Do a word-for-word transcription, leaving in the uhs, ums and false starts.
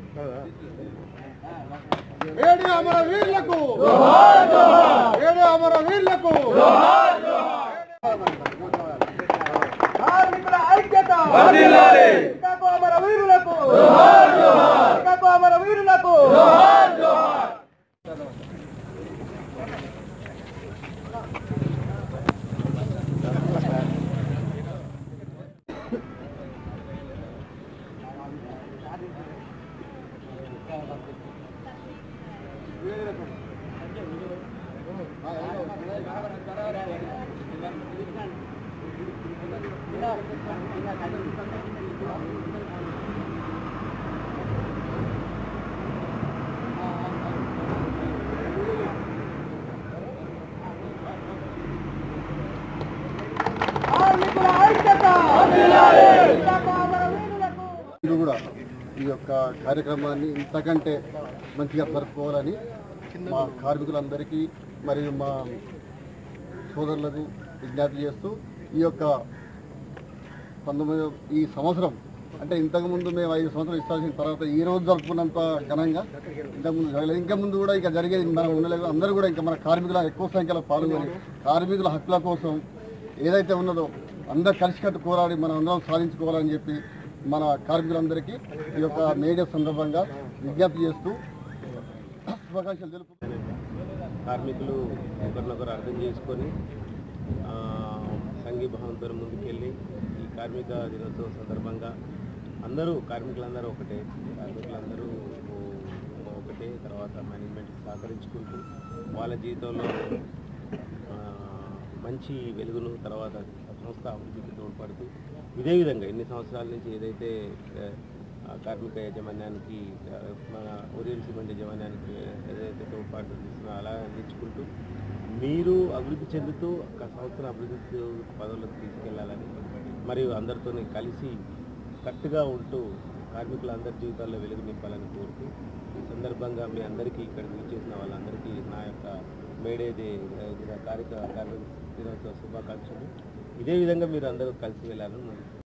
ఏడు అమర వీరులకు ఏడు అమర వీరులకు కార్మికుల ఐక్యత అమర వీరులకు అమర వీరులకు కూడా ఈ యొక్క కార్యక్రమాన్ని ఇంతకంటే మంచిగా జరుపుకోవాలని మా కార్మికులందరికీ మరియు మా సోదరులకు విజ్ఞప్తి చేస్తూ ఈ యొక్క పంతొమ్మిది ఈ సంవత్సరం అంటే ఇంతకుముందు మేము ఐదు సంవత్సరాలు ఇస్తాల్సిన తర్వాత ఈ రోజు జరుపుకున్నంత ఘనంగా ఇంతకుముందు జరగలేదు. ఇంకా ముందు కూడా ఇంకా జరిగేది మనం ఉండలేదు. అందరూ కూడా ఇంకా మన కార్మికుల ఎక్కువ సంఖ్యలో పాల్గొని కార్మికుల హక్కుల కోసం ఏదైతే ఉన్నదో అందరూ కలిసికట్టు పోరాడి మనం అందరం సాధించుకోవాలని చెప్పి మన కార్మికులందరికీ ఈ యొక్క మేడే సందర్భంగా విజ్ఞప్తి చేస్తూ శుభాకాంక్షలు తెలుపు. కార్మికులు ఒకరినొకరు అర్థం చేసుకొని సంఘీభావంతో ముందుకెళ్ళి ఈ కార్మిక దినోత్సవం సందర్భంగా అందరూ కార్మికులందరూ ఒకటే కార్మికులందరూ ఒకటే తర్వాత మేనేజ్మెంట్కి సహకరించుకుంటూ వాళ్ళ జీవితంలో మంచి వెలుగును తర్వాత సంస్థ అభివృద్ధికి తోడ్పడుతూ ఇదే విధంగా ఎన్ని సంవత్సరాల నుంచి ఏదైతే కార్మిక యాజమాన్యానికి మన ఓరియల్ సిమెంట్ యాజమాన్యానికి ఏదైతే తోడ్పాటు ఇస్తున్నా అలా అందించుకుంటూ మీరు అభివృద్ధి చెందుతూ ఒక సంవత్సరం అభివృద్ధి పదవులకు తీసుకెళ్లాలని మరియు అందరితో కలిసి కరెక్ట్గా ఉంటూ కార్మికులందరి జీవితాల్లో వెలుగు నింపాలని కోరుతూ ఈ సందర్భంగా మీ అందరికీ ఇక్కడ చేసిన వాళ్ళందరికీ నా యొక్క మేడేది కార్మిక కార్మిక దినోత్సవ శుభాకాంక్షలు. ఇదే విధంగా మీరు అందరూ కలిసి వెళ్ళాలని